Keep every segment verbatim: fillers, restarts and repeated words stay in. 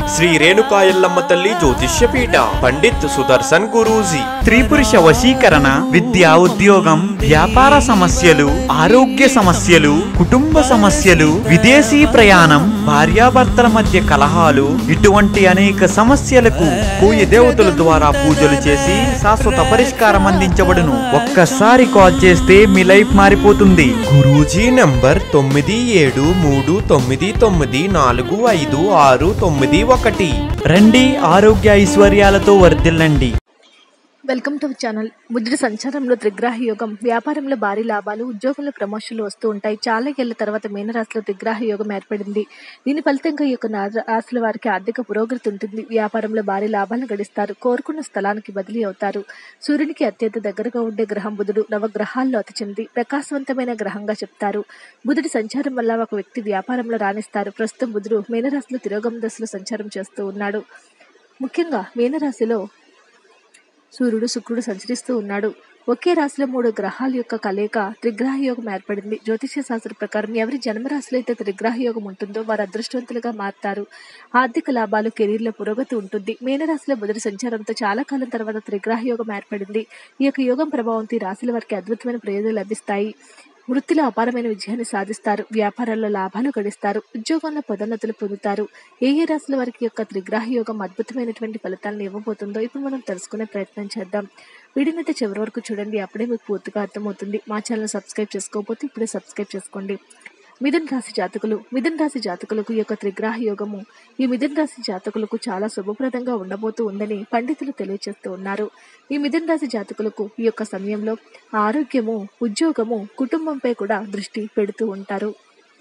శ్రీ రేణుకా ఎల్లమ్మ తల్లి జ్యోతిష్య పీఠ పండిత్ సుదర్శన్ గురూజీ. స్త్రీ పురుష వశీకరణ, విద్యా ఉద్యోగం, వ్యాపార సమస్యలు, ఆరోగ్య సమస్యలు, కుటుంబ సమస్యలు, విదేశీ ప్రయాణం, భార్యాభర్తల మధ్య కలహాలు, ఇటువంటి అనేక సమస్యలకు కోయి దేవతల ద్వారా పూజలు చేసి శాశ్వత పరిష్కారం అందించబడును. ఒక్కసారి కాల్ చేస్తే మీ లైఫ్ మారిపోతుంది. గురూజీ నంబర్ తొమ్మిది ఏడు మూడు తొమ్మిది తొమ్మిది నాలుగు ఐదు ఆరు తొమ్మిది ఒకటి. రండి, ఆరోగ్య ఐశ్వర్యాలతో వర్ధిల్లండి. Welcome to channel. బుధుడి సంచారంలో త్రిగ్రాహి యోగం, వ్యాపారంలో భారీ లాభాలు, ఉద్యోగంలో ప్రమోషన్లు వస్తూ ఉంటాయి. చాలా ఏళ్ల తర్వాత మీనరాశిలో త్రిగ్రాహి యోగం ఏర్పడింది. దీని ఫలితంగా ఈ యొక్క రాశుల వారికి ఆర్థిక పురోగతి ఉంటుంది. వ్యాపారంలో భారీ లాభాలను గడిస్తారు. కోరుకున్న స్థలానికి బదిలీ అవుతారు. సూర్యునికి అత్యంత దగ్గరగా ఉండే గ్రహం బుధుడు నవగ్రహాల్లో అతి చిన్నది, ప్రకాశవంతమైన గ్రహంగా చెప్తారు. బుధుడి సంచారం వల్ల ఒక వ్యక్తి వ్యాపారంలో రాణిస్తారు. ప్రస్తుతం బుధుడు మీనరాశిలో తిరోగమ దశలో సంచారం చేస్తూ ఉన్నాడు. ముఖ్యంగా మీనరాశిలో సూర్యుడు శుక్రుడు సంచరిస్తూ ఉన్నాడు. ఒకే రాశిలో మూడు గ్రహాల యొక్క కలయిక త్రిగ్రహ యోగం ఏర్పడింది. జ్యోతిష్య శాస్త్ర ప్రకారం ఎవరి జన్మరాశిలో అయితే త్రిగ్రహ యోగం ఉంటుందో వారు అదృష్టవంతులుగా మారుతారు. ఆర్థిక లాభాలు, కెరీర్లో పురోగతి ఉంటుంది. మీనరాశిలో బుధుడి సంచారంతో చాలా కాలం తర్వాత త్రిగ్రహ యోగం ఏర్పడింది. ఈ యొక్క యోగం ప్రభావంతో ఈ రాశుల వారికి అద్భుతమైన ప్రయోజనాలు లభిస్తాయి. వృత్తిలో అపారమైన విజయాన్ని సాధిస్తారు. వ్యాపారాల్లో లాభాలు గడిస్తారు. ఉద్యోగంలో పదోన్నతులు పొందుతారు. ఏ ఏ రాశుల వారికి యొక్క త్రిగ్రహ యోగం అద్భుతమైనటువంటి ఫలితాలను ఇవ్వబోతుందో ఇప్పుడు మనం తెలుసుకునే ప్రయత్నం చేద్దాం. వీడియోని అయితే చివరి వరకు చూడండి, అప్పుడే మీకు పూర్తిగా అర్థమవుతుంది. మా ఛానల్ సబ్స్క్రైబ్ చేసుకోకపోతే ఇప్పుడే సబ్స్క్రైబ్ చేసుకోండి. మిథున రాశి జాతకులు మిథున రాశి జాతకులకు ఈ యొక్క త్రిగ్రహ యోగము ఈ మిథున రాశి జాతకులకు చాలా శుభప్రదంగా ఉండబోతూ ఉందని పండితులు తెలియజేస్తూ ఉన్నారు. ఈ మిథున రాశి జాతకులకు ఈ యొక్క సమయంలో ఆరోగ్యము, ఉద్యోగము, కుటుంబంపై కూడా దృష్టి పెడుతూ ఉంటారు.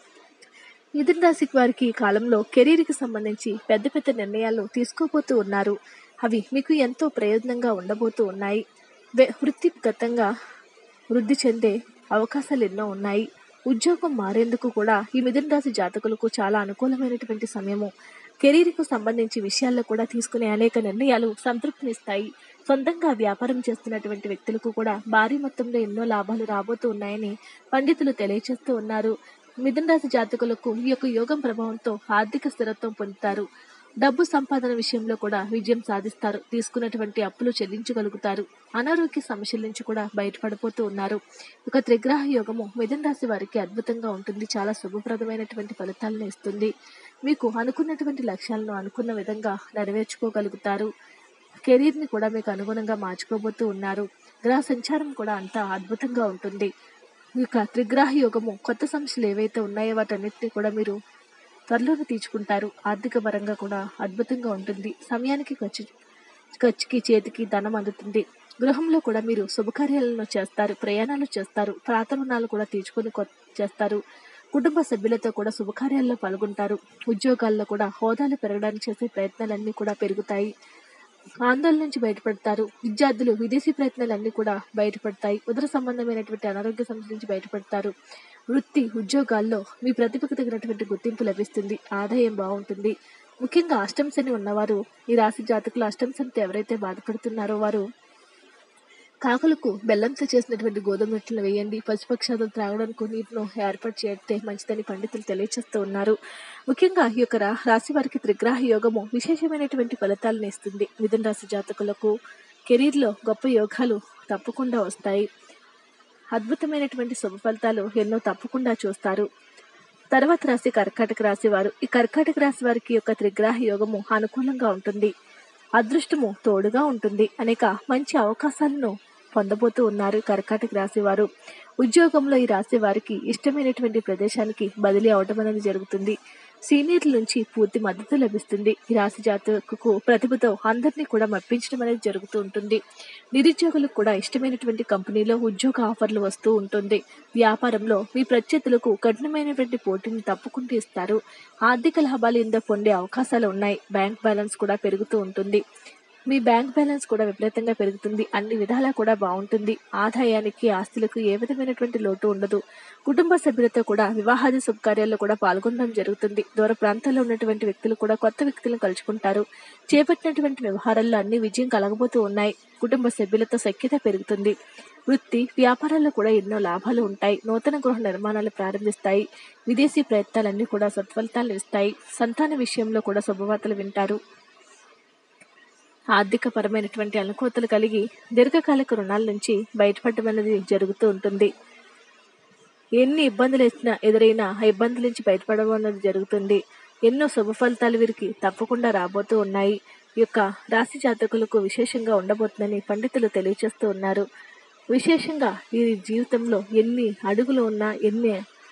మిథున రాశి వారికి ఈ కాలంలో కెరీర్కి సంబంధించి పెద్ద పెద్ద నిర్ణయాలు తీసుకోబోతూ ఉన్నారు. అవి మీకు ఎంతో ప్రయోజనంగా ఉండబోతూ ఉన్నాయి. వృత్తిగతంగా వృద్ధి చెందే అవకాశాలు ఎన్నో ఉన్నాయి. ఉద్యోగం మారేందుకు కూడా ఈ మిథున రాశి జాతకులకు చాలా అనుకూలమైనటువంటి సమయము. కెరీర్కు సంబంధించి విషయాల్లో కూడా తీసుకునే అనేక నిర్ణయాలు సంతృప్తినిస్తాయి. సొంతంగా వ్యాపారం చేస్తున్నటువంటి వ్యక్తులకు కూడా భారీ మొత్తంలో ఎన్నో లాభాలు రాబోతూ ఉన్నాయని పండితులు తెలియజేస్తూ ఉన్నారు. మిథున రాశి జాతకులకు ఈ యొక్క యోగం ప్రభావంతో ఆర్థిక స్థిరత్వం పొందుతారు. డబ్బు సంపాదన విషయంలో కూడా విజయం సాధిస్తారు. తీసుకున్నటువంటి అప్పులు చెల్లించగలుగుతారు. అనారోగ్య సమస్యల నుంచి కూడా బయటపడిపోతూ ఉన్నారు. ఒక త్రిగ్రహ యోగము మిథున రాశి వారికి అద్భుతంగా ఉంటుంది. చాలా శుభప్రదమైనటువంటి ఫలితాలను ఇస్తుంది. మీకు అనుకున్నటువంటి లక్ష్యాలను అనుకున్న విధంగా నెరవేర్చుకోగలుగుతారు. కెరీర్ని కూడా మీకు అనుగుణంగా మార్చుకోబోతూ ఉన్నారు. గ్రహ సంచారం కూడా అంతా అద్భుతంగా ఉంటుంది. ఈ యొక్క త్రిగ్రహ యోగము కొత్త సమస్యలు ఏవైతే ఉన్నాయో వాటన్నిటిని కూడా మీరు త్వరలోనే తీర్చుకుంటారు. ఆర్థిక పరంగా కూడా అద్భుతంగా ఉంటుంది. సమయానికి ఖర్చు ఖర్చుకి చేతికి ధనం అందుతుంది. గృహంలో కూడా మీరు శుభకార్యాలను చేస్తారు, ప్రయాణాలు చేస్తారు, ప్రార్థనలు కూడా తీర్చుకొని చేస్తారు. కుటుంబ సభ్యులతో కూడా శుభకార్యాల్లో పాల్గొంటారు. ఉద్యోగాల్లో కూడా హోదాలు పెరగడానికి చేసే ప్రయత్నాలన్నీ కూడా పెరుగుతాయి. ఆందోళన నుంచి బయటపడతారు. విద్యార్థులు విదేశీ ప్రయత్నాలన్నీ కూడా బయటపడతాయి. ఉదర సంబంధమైనటువంటి అనారోగ్య సమస్యల నుంచి బయటపడతారు. వృత్తి ఉద్యోగాల్లో మీ ప్రతిభకు తగినటువంటి గుర్తింపు లభిస్తుంది. ఆదాయం బాగుంటుంది. ముఖ్యంగా అష్టమ శని ఉన్నవారు, ఈ రాశి జాతకులు అష్టమ శనితో ఎవరైతే బాధపడుతున్నారో వారు కాకులకు బెల్లంతో చేసినటువంటి గోధుమ రొట్టెలు వేయండి. పశుపక్షాదులు త్రాగడానికి నీటిను ఏర్పాటు చేస్తే మంచిదని పండితులు తెలియజేస్తూ ఉన్నారు. ముఖ్యంగా ఈ యొక్క రాశి వారికి త్రిగ్రహ యోగము విశేషమైనటువంటి ఫలితాలను ఇస్తుంది. మిథున రాశి జాతకులకు కెరీర్లో గొప్ప యోగాలు తప్పకుండా వస్తాయి. అద్భుతమైనటువంటి శుభ ఫలితాలు ఎన్నో తప్పకుండా చూస్తారు. తర్వాత రాశి కర్కాటక రాశి వారు. ఈ కర్కాటక రాశి వారికి యొక్క త్రిగ్రహ యోగము అనుకూలంగా ఉంటుంది. అదృష్టము తోడుగా ఉంటుంది. అనేక మంచి అవకాశాలను పొందబోతూ ఉన్నారు కర్కాటక రాశి వారు. ఉద్యోగంలో ఈ రాశి వారికి ఇష్టమైనటువంటి ప్రదేశానికి బదిలీ అవడం అనేది జరుగుతుంది. సీనియర్ల నుంచి పూర్తి మద్దతు లభిస్తుంది. ఈ రాశి జాతకులకు ప్రతిభతో అందరినీ కూడా మెప్పించడం అనేది జరుగుతూ ఉంటుంది. నిరుద్యోగులకు కూడా ఇష్టమైనటువంటి కంపెనీలో ఉద్యోగ ఆఫర్లు వస్తూ ఉంటుంది. వ్యాపారంలో మీ ప్రత్యర్థులకు కఠినమైనటువంటి పోటీని తప్పకుండా ఇస్తారు. ఆర్థిక లాభాలు ఇందో పొందే అవకాశాలు ఉన్నాయి. బ్యాంక్ బ్యాలెన్స్ కూడా పెరుగుతూ ఉంటుంది. మీ బ్యాంక్ బ్యాలెన్స్ కూడా విపరీతంగా పెరుగుతుంది. అన్ని విధాలా కూడా బాగుంటుంది. ఆదాయానికి, ఆస్తులకు ఏ విధమైనటువంటి లోటు ఉండదు. కుటుంబ సభ్యులతో కూడా వివాహాది శుభకార్యాల్లో కూడా పాల్గొనడం జరుగుతుంది. దూర ప్రాంతాల్లో ఉన్నటువంటి వ్యక్తులు కూడా కొత్త వ్యక్తులను కలుసుకుంటారు. చేపట్టినటువంటి వ్యవహారాల్లో అన్ని విజయం కలగబోతూ ఉన్నాయి. కుటుంబ సభ్యులతో సఖ్యత పెరుగుతుంది. వృత్తి, వ్యాపారాల్లో కూడా ఎన్నో లాభాలు ఉంటాయి. నూతన గృహ నిర్మాణాలు ప్రారంభిస్తాయి. విదేశీ ప్రయత్నాలన్నీ కూడా సత్ఫలితాలను ఇస్తాయి. సంతాన విషయంలో కూడా శుభవార్తలు వింటారు. ఆర్థిక పరమైనటువంటి అనుకూలతలు కలిగి దీర్ఘకాలిక రుణాల నుంచి బయటపడడం అనేది జరుగుతూ ఉంటుంది. ఎన్ని ఇబ్బందులు వచ్చినా ఎదురైనా ఆ ఇబ్బందుల నుంచి బయటపడడం అనేది జరుగుతుంది. ఎన్నో శుభ ఫలితాలు వీరికి తప్పకుండా రాబోతూ ఉన్నాయి. ఈ యొక్క రాశి జాతకులకు విశేషంగా ఉండబోతుందని పండితులు తెలియజేస్తూ ఉన్నారు. విశేషంగా వీరి జీవితంలో ఎన్ని అడుగులు ఉన్నా, ఎన్ని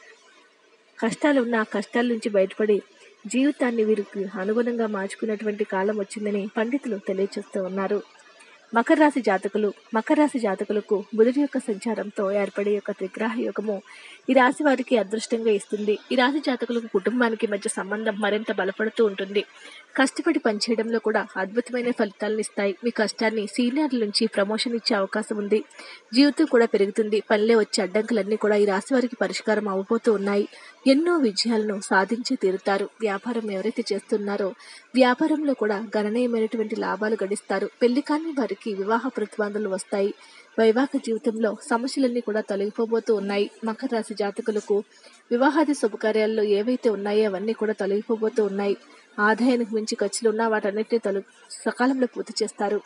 కష్టాలు ఉన్నా ఆ కష్టాల నుంచి బయటపడి జీవితాన్ని వీరికి అనుగుణంగా మార్చుకున్నటువంటి కాలం వచ్చిందని పండితులు తెలియజేస్తూ ఉన్నారు. మకర రాశి జాతకులు మకర రాశి జాతకులకు బుధుడి యొక్క సంచారంతో ఏర్పడే యొక్క త్రిగ్రహ యోగము ఈ రాశి వారికి అదృష్టంగా ఇస్తుంది. ఈ రాశి జాతకులకు కుటుంబానికి మధ్య సంబంధం మరింత బలపడుతూ ఉంటుంది. కష్టపడి పనిచేయడంలో కూడా అద్భుతమైన ఫలితాలను ఇస్తాయి. మీ కష్టాన్ని సీనియర్ల నుంచి ప్రమోషన్ ఇచ్చే అవకాశం ఉంది. జీవితం కూడా పెరుగుతుంది. పనిలో వచ్చే అడ్డంకులన్నీ కూడా ఈ రాశి వారికి పరిష్కారం అవ్వబోతూ ఉన్నాయి. ఎన్నో విజయాలను సాధించి తీరుతారు. వ్యాపారం ఎవరైతే చేస్తున్నారో వ్యాపారంలో కూడా గణనీయమైనటువంటి లాభాలు గడిస్తారు. పెళ్లి కాని వారికి వివాహ ప్రతిబంధనలు వస్తాయి. వైవాహిక జీవితంలో సమస్యలన్నీ కూడా తొలగిపోబోతూ ఉన్నాయి. మకర రాశి జాతకులకు వివాహాది శుభకార్యాల్లో ఏవైతే ఉన్నాయో అవన్నీ కూడా తొలగిపోబోతూ ఉన్నాయి. ఆదాయానికి మించి ఖర్చులు ఉన్నా వాటన్నిటిని తొలగి సకాలంలో పూర్తి చేస్తారు.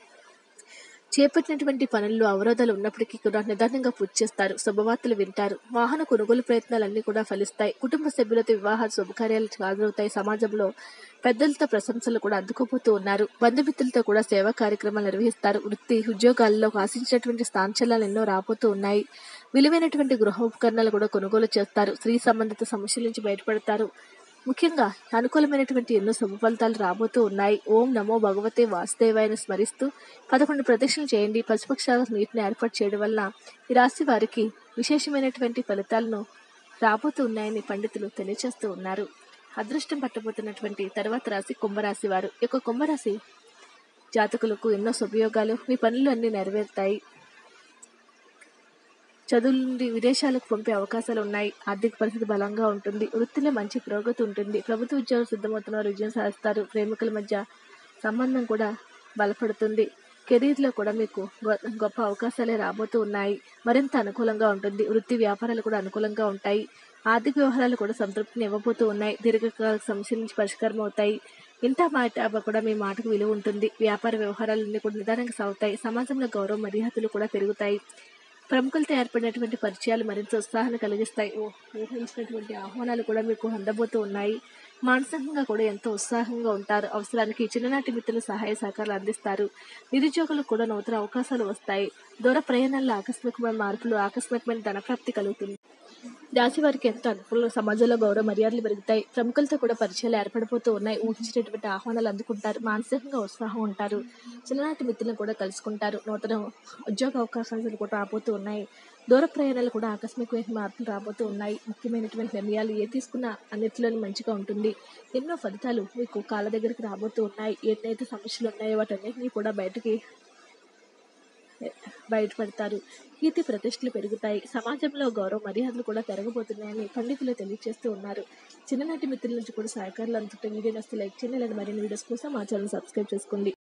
చేపట్టినటువంటి పనుల్లో అవరోధాలు ఉన్నప్పటికీ కూడా నిదానంగా పూర్తి చేస్తారు. శుభవార్తలు వింటారు. వాహన కొనుగోలు ప్రయత్నాలన్నీ కూడా ఫలిస్తాయి. కుటుంబ సభ్యులతో వివాహ శుభకార్యాలు హాజరవుతాయి. సమాజంలో పెద్దలతో ప్రశంసలు కూడా అందుకోబోతూ ఉన్నారు. బంధుమిత్రులతో కూడా సేవా కార్యక్రమాలు నిర్వహిస్తారు. వృత్తి, ఉద్యోగాల్లో ఆశించినటువంటి స్థానచలనాలు ఎన్నో రాబోతూ ఉన్నాయి. విలువైనటువంటి గృహ ఉపకరణాలు కూడా కొనుగోలు చేస్తారు. స్త్రీ సంబంధిత సమస్యల నుంచి బయటపడతారు. ముఖ్యంగా అనుకూలమైనటువంటి ఎన్నో శుభ ఫలితాలు రాబోతూ ఉన్నాయి. ఓం నమో భగవతే వాసుదేవాయని స్మరిస్తూ పదకొండు ప్రదక్షిణలు చేయండి. పశుపక్షాల నీటిని ఏర్పాటు చేయడం వల్ల ఈ రాశి వారికి విశేషమైనటువంటి ఫలితాలను రాబోతూ ఉన్నాయని పండితులు తెలియజేస్తూ ఉన్నారు. అదృష్టం పట్టబోతున్నటువంటి తర్వాత రాశి కుంభరాశి వారు. ఈ యొక్క కుంభరాశి జాతకులకు ఎన్నో శుభయోగాలు, మీ పనులు అన్ని నెరవేరుతాయి. చదువుల నుండి విదేశాలకు పంపే అవకాశాలు ఉన్నాయి. ఆర్థిక పరిస్థితి బలంగా ఉంటుంది. వృత్తిలో మంచి పురోగతి ఉంటుంది. ప్రభుత్వ ఉద్యోగాలు సిద్ధమవుతున్నారు. విజయం సాధిస్తారు. ప్రేమికుల మధ్య సంబంధం కూడా బలపడుతుంది. కెరీర్లో కూడా మీకు గొప్ప అవకాశాలే రాబోతూ ఉన్నాయి. మరింత అనుకూలంగా ఉంటుంది. వృత్తి వ్యాపారాలు కూడా అనుకూలంగా ఉంటాయి. ఆర్థిక వ్యవహారాలు కూడా సంతృప్తిని ఇవ్వబోతూ ఉన్నాయి. దీర్ఘకాలిక సమస్యల నుంచి పరిష్కారం అవుతాయి. ఇంత మాట కూడా మీ మాటకు విలువ ఉంటుంది. వ్యాపార వ్యవహారాలన్నీ కూడా నిదానంగా సాగుతాయి. సమాజంలో గౌరవ మర్యాదలు కూడా పెరుగుతాయి. ప్రముఖులతో ఏర్పడినటువంటి పరిచయాలు మరింత ఉత్సాహాన్ని కలిగిస్తాయి. ఊహించినటువంటి ఆహ్వానాలు కూడా మీకు అందబోతూ ఉన్నాయి. మానసికంగా కూడా ఎంతో ఉత్సాహంగా ఉంటారు. అవసరానికి చిన్ననాటి మిత్రులు సహాయ సహకారాలు అందిస్తారు. నిరుద్యోగులకు కూడా నూతన అవకాశాలు వస్తాయి. దూర ప్రయాణాల్లో ఆకస్మికమైన మార్పులు, ఆకస్మికమైన ధనప్రాప్తి కలుగుతుంది. రాశి వారికి ఎంతో అనుకూల సమాజంలో గౌరవ మర్యాదలు పెరుగుతాయి. ప్రముఖులతో కూడా పరిచయాలు ఏర్పడిపోతూ ఉన్నాయి. ఊహించినటువంటి ఆహ్వానాలు అందుకుంటారు. మానసికంగా ఉత్సాహం ఉంటారు. చిన్ననాటి మిత్రులను కూడా కలుసుకుంటారు. నూతన ఉద్యోగ అవకాశాలు కూడా రాబోతూ ఉన్నాయి. దూర ప్రయాణాలు కూడా ఆకస్మికమైన మార్పులు రాబోతూ ఉన్నాయి. ముఖ్యమైనటువంటి నిర్ణయాలు ఏ తీసుకున్నా అన్నింటిలోని మంచిగా ఉంటుంది. ఎన్నో ఫలితాలు మీకు కాళ్ళ దగ్గరికి రాబోతూ ఉన్నాయి. ఎన్నైతే సమస్యలు ఉన్నాయో వాటన్నిటినీ కూడా బయటకి బయటపడతారు. కీర్తి ప్రతిష్టలు పెరుగుతాయి. సమాజంలో గౌరవ మర్యాదలు కూడా పెరగబోతున్నాయని పండితులు తెలియజేస్తూ ఉన్నారు. చిన్ననాటి మిత్రుల నుంచి కూడా సహకారాలు అందుతుంటే వీడియో నచ్చితే లైక్ చేయండి. లేదా మరిన్ని వీడియోస్ కోసం మా ఛానల్ సబ్స్క్రైబ్ చేసుకోండి.